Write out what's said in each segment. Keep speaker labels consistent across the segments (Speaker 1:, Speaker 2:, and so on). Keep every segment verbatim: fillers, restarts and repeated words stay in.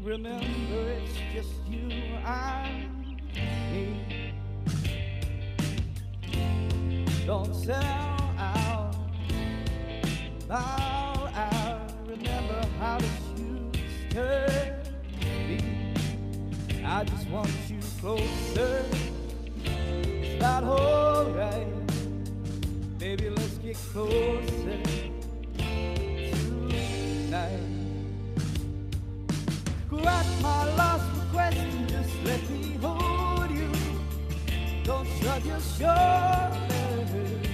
Speaker 1: remember it's just you and me. Don't sell out, out, out. Remember how this used to be. I just want you closer. Is that alright? Baby, let's get closer tonight. Grant my last request and just let me hold you. Don't shrug your shoulders.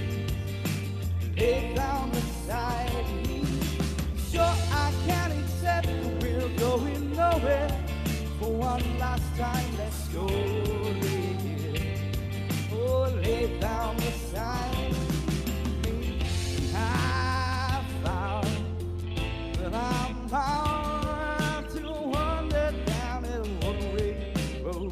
Speaker 1: Lay down beside me. Sure, I can't accept that we're going nowhere. For one last time, let's go there. Oh, lay down beside me. I found that I'm bound to wander down a one-way road.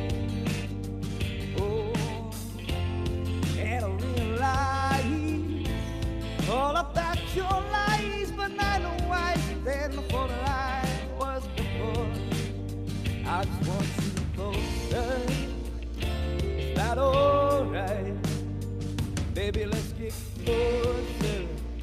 Speaker 1: Oh, and I realize all about your lies, but I know wiser than before the lie was before. I just want you closer. Is that alright? Baby, let's get closer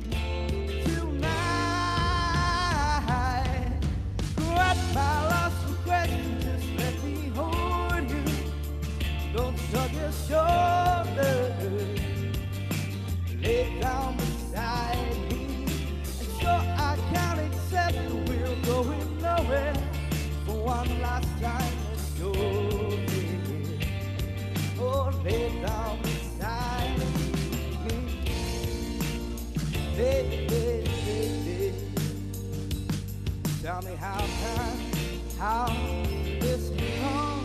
Speaker 1: tonight. Grant my last request and just let me hold you. Don't shrug your shoulders. Lay down beside me. And sure, I can't accept that we're going nowhere. For one last time, let's go there. Oh, lay down beside me. Hey, hey, hey, hey. Tell me how can, how this become?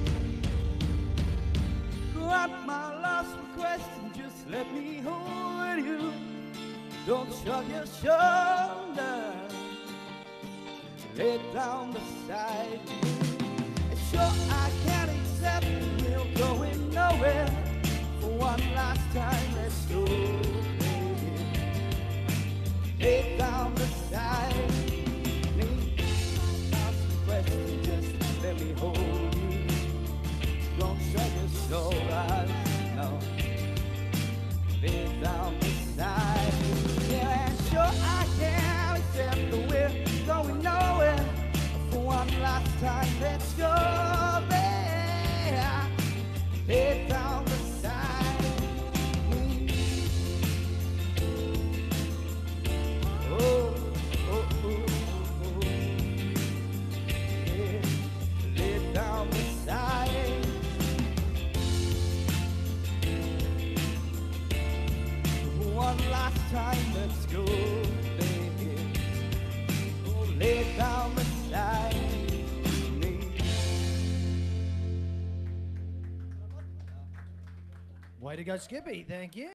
Speaker 1: Grant my last request and just let me hold you. Don't shrug your shoulders. Lay down beside me. And sure, I can't accept that we're going nowhere. For one last time, let's go there. Lay down beside me. Ask the question, just let me hold you. Don't shrug your shoulders, no. Lay down beside me. Yeah, and sure, I can't accept that we're going nowhere. For one last time, let's go there. Lay down beside me. Oh, oh, oh, oh. Yeah. Lay down beside me. For one last time, let's go there. Lay down beside me.
Speaker 2: Way to go, Skippy. Thank you.